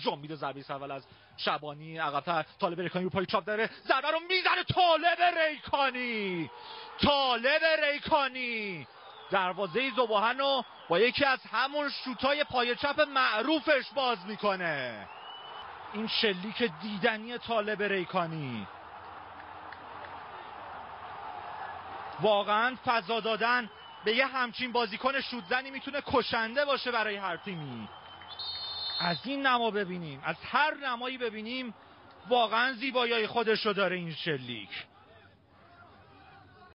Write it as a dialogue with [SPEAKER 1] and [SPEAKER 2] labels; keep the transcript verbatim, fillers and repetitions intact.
[SPEAKER 1] انجام میده. ضربه اول از شعبانی عقب‌تر، طالب ریکانی رو پای چاپ داره، ضربه رو میزنه طالب ریکانی. طالب ریکانی دروازه ذوباهن رو با یکی از همون شوتای پای چپ معروفش باز میکنه. این شلیک دیدنی طالب ریکانی، واقعا فضا دادن به یه همچین بازیکن شوتزنی میتونه کشنده باشه برای هر تیمی. از این نما ببینیم، از هر نمایی ببینیم، واقعا زیبایی خودش رو داره این شلیک.